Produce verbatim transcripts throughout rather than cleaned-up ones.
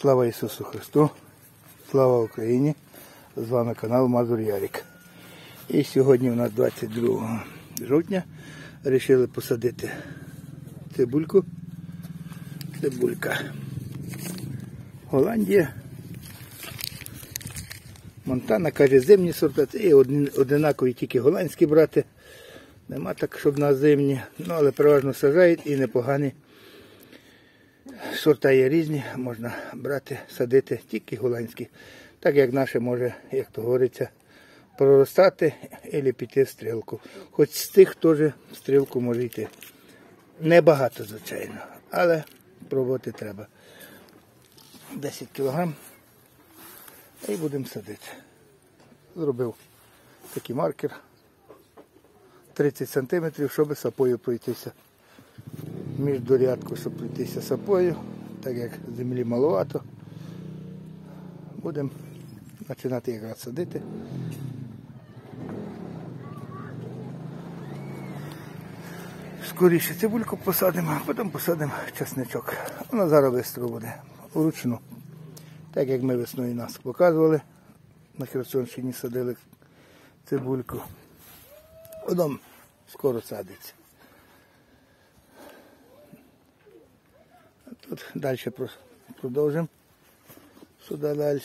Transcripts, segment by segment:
Слава Ісусу Христу, слава Україні, з вами канал Мазур Ярик. І сьогодні у нас двадцять другого жовтня, вирішили посадити цибульку. Цибулька Голландія, Монтана, каже, зимні сорти, це одинакові тільки голландські брати. Нема так, щоб на зимні, ну, але переважно саджають і непогані. Сорта є різні, можна брати, садити тільки голландські. Так як наше може, як то говориться, проростати або піти в стрілку. Хоч з тих теж в стрілку може йти. Небагато, звичайно, але пробувати треба. десять кілограм і будемо садити. Зробив такий маркер. тридцять сантиметрів, щоб сапою пройтися. Між дорядку, щоб пройтися сапою, так як землі маловато. Будемо починати якраз садити. Скоріше цибульку посадимо, а потім посадимо чесничок. Вона зараз швидко буде, вручну. Так як ми весною нас показували, на Херсонщині садили цибульку. Потім скоро садиться. Тут далі продовжимо. Сюди далі.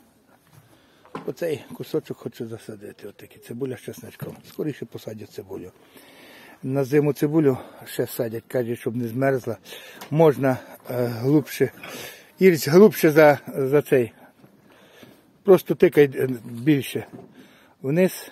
Оцей кусочок хочу засадити. Отакий цибуля з чесничком. Скоріше посадять цибулю. На зиму цибулю ще садять, кажуть, щоб не змерзла. Можна е, глибше, ірсь глибше за, за цей. Просто тикай більше вниз.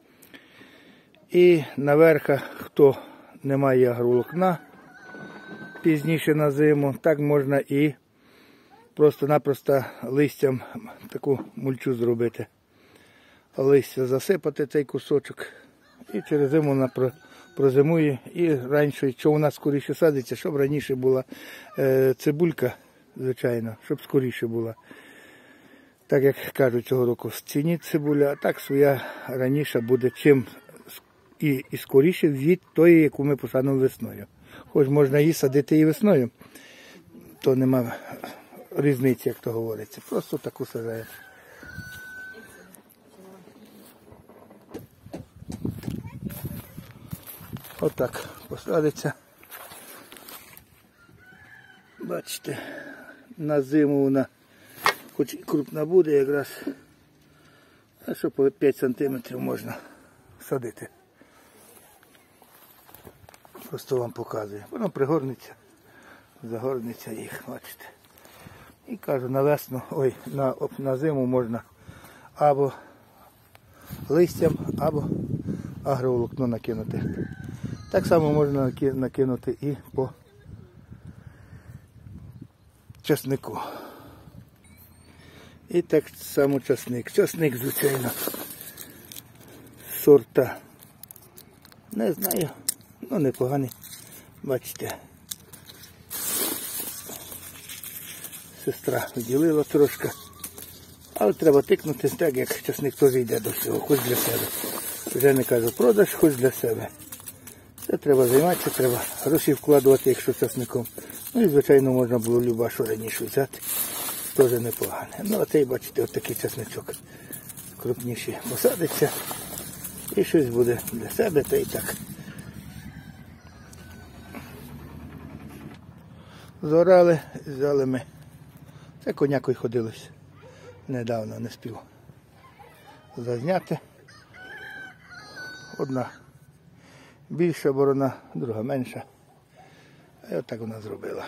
І наверх, хто не має агроволокна, пізніше на зиму, так можна і просто-напросто листям таку мульчу зробити. Листя засипати цей кусочок і через зиму вона прозимує. І раніше, що у нас скоріше садиться, щоб раніше була е, цибулька, звичайно, щоб скоріше була. Так як кажуть, цього року в ціні цибуля, а так своя раніше буде чим і, і скоріше від тої, яку ми посадимо весною. Хоч можна її садити і весною, то нема різниці, як то говориться. Просто таку саджаєш. Отак посадиться. Бачите, на зиму вона хоч і крупна буде якраз, а що по п'ять сантиметрів можна садити. Просто вам показую. Воно пригорнеться, загорнеться їх, бачите. І кажу, на весну, ой, на, на зиму можна або листям, або агроволокно накинути. Так само можна накинути і по часнику. І так само часник. Часник, звичайно, сорта, не знаю. Ну, непоганий, бачите, сестра виділила трошки, але треба тикнути так, як часник теж йде до всього, хоч для себе. Вже не кажу продаж, хоч для себе. Це треба займатися, треба гроші вкладувати, якщо часником. Ну і, звичайно, можна було люба, що раніше взяти, теж непогане. Ну, а цей, бачите, от такий часничок крупніший посадиться і щось буде для себе, та і так. Зорали, взяли ми. Це конякою ходилось. Недавно не спів зазняти. Одна більша борона, друга менша. І отак вона зробила.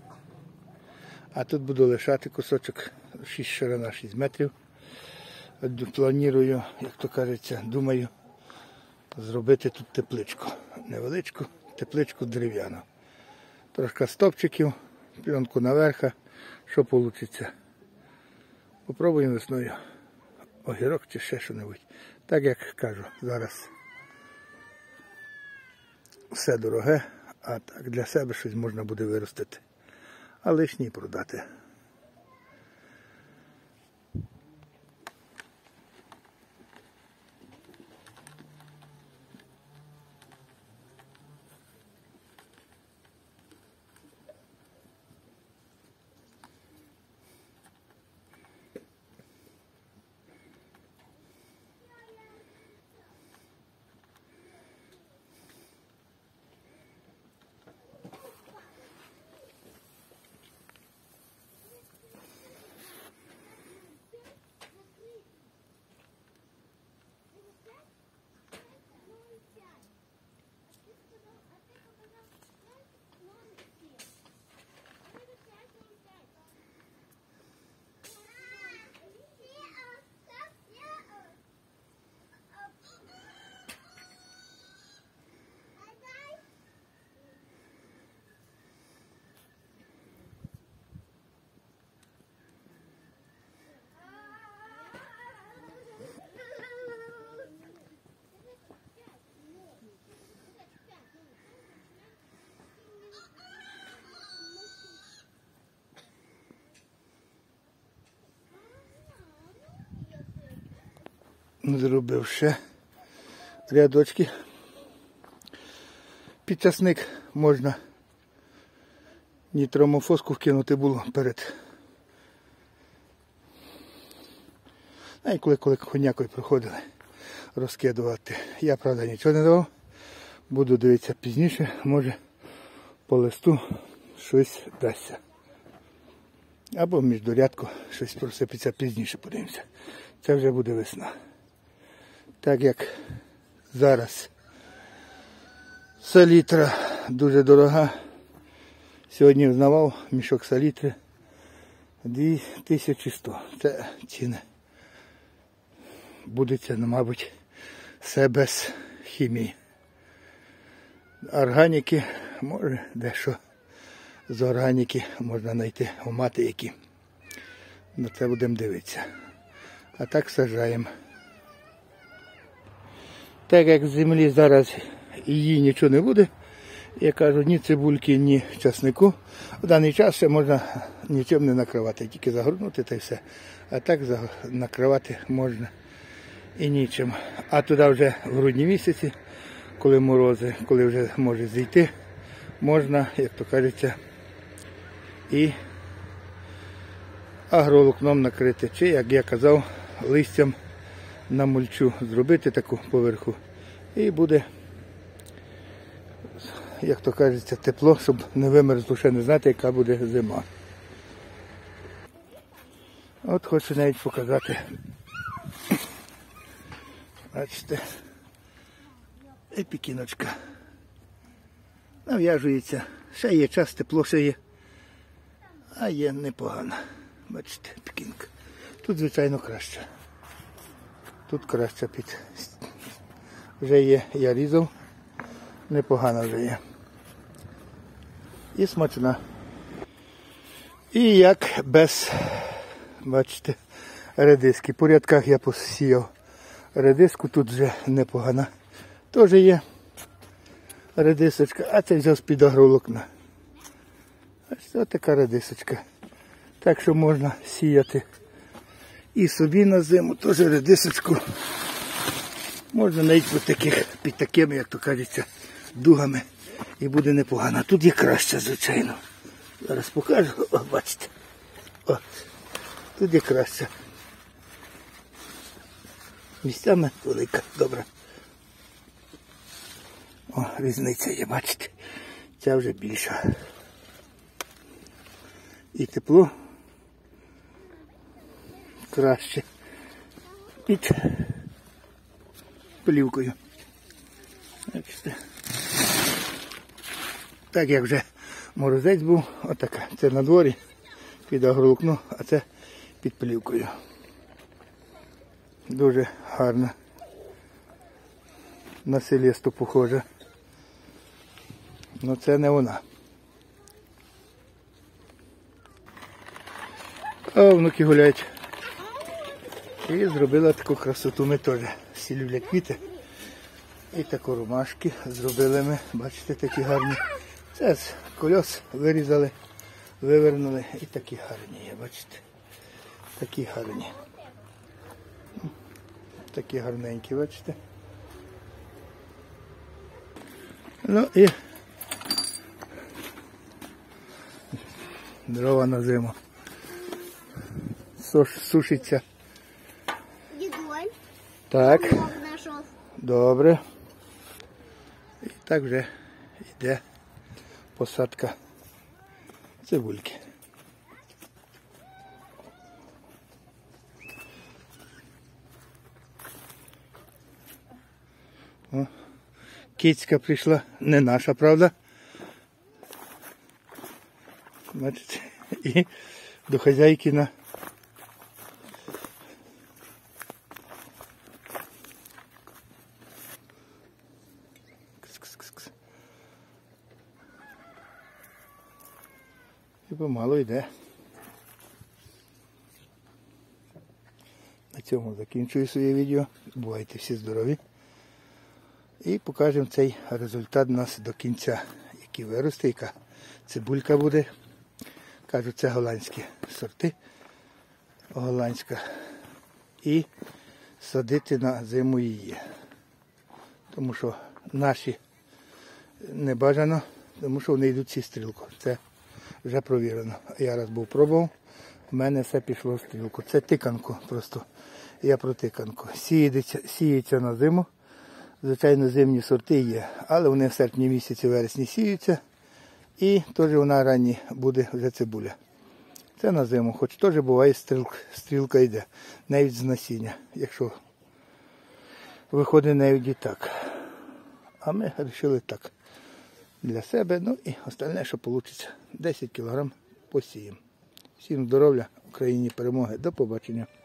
А тут буду лишати кусочок, шість ширина, шість метрів. Планую, як то кажеться, думаю, зробити тут тепличку. Невеличку тепличку дерев'яну. Трошки стопчиків, пленку наверх, що вийде. Попробуємо весною огірок чи ще що-небудь. Так як кажу, зараз все дороге, а так для себе щось можна буде виростити. А лишнє продати. зробив ще рядочки. Під часник можна нітромофоску вкинути було перед. А і коли, коли коньякою проходили, розкидувати. Я, правда, нічого не давав. Буду дивитися пізніше, може по листу щось дасться. Або в міждурядку щось просипеться пізніше, подивимося. Це вже буде весна. Так як зараз салітра дуже дорога. Сьогодні взнавав мішок салітри дві тисячі сто. Це ціни. Буде це, мабуть, все без хімії. Органіки, може дещо з органіки можна знайти у мати які. На це будемо дивитися. А так саджаємо. Так як з землі зараз її нічого не буде, я кажу, ні цибульки, ні часнику. В даний час ще можна нічим не накривати, тільки загорнути та й все. А так накривати можна і нічим. А туди вже в грудні місяці, коли морози, коли вже може зійти, можна, як то кажеться, і агроволокном накрити. Чи, як я казав, листям на мульчу зробити таку поверху. І буде, як то кажеться, тепло, щоб не вимерзло, ще не знати, яка буде зима. От хочу навіть показати. Бачите, епікіночка. Нав'яжується. Ще є час, тепло ще є. А є непогано. Бачите, епікінка. Тут, звичайно, краще. Тут краще під. Вже є, я різав. Непогано вже є. І смачна. І як без, бачите, редиски. По рядках я посіяв редиску, тут вже непогана. Теж є редисочка, а це взяв з-під агроволокна. Ось така редисочка. Так що можна сіяти і собі на зиму, теж редисочку. Можна навіть під, таких, під такими, як то кажеться, дугами. І буде непогано. Тут є краще, звичайно. Зараз покажу, о, бачите. От. Тут є краще. Місцями велика, добре. О, різниця є, бачите. Ця вже більша. І тепло краще під плівкою. Бачите. Так як вже морозець був, отака. Це на дворі під агроволокно, а це під плівкою. Дуже гарно. На селесту похоже. Ну це не вона. А внуки гуляють. І зробила таку красоту. Ми теж всі люблять квіти. І таку ромашки зробили ми. Бачите, такі гарні. Це з кольос вирізали, вивернули. І такі гарні є, бачите. Такі гарні. Такі гарненькі, бачите. Ну і дрова на зиму. Суш, сушиться. Дідонь. Так. Добре. І так вже йде посадка цибульки. О, кицька прийшла, не наша, правда? Бачите, і до хазяйки на кс-кс-кс. І помало йде. На цьому закінчую своє відео. Бувайте всі здорові. І покажемо цей результат у нас до кінця, який виросте, яка цибулька буде. Кажу, це голландські сорти. Голландська. І садити на зиму її. Тому що наші не бажано, тому що вони йдуть зі стрілку. Це вже провірено. Я раз був пробував, в мене все пішло в стрілку. Це тиканку просто. Я про тиканку. Сіється, сіється на зиму. Звичайно, зимні сорти є, але вони в серпні місяці, вересні сіються. І теж вона ранні буде вже цибуля. Це на зиму, хоч теж буває стрілка, стрілка йде, навіть з насіння, якщо виходить навіть і так. А ми вирішили так для себе, ну і остальне, що вийде, десять кілограм посіємо. Всім здоров'я, Україні перемоги, до побачення.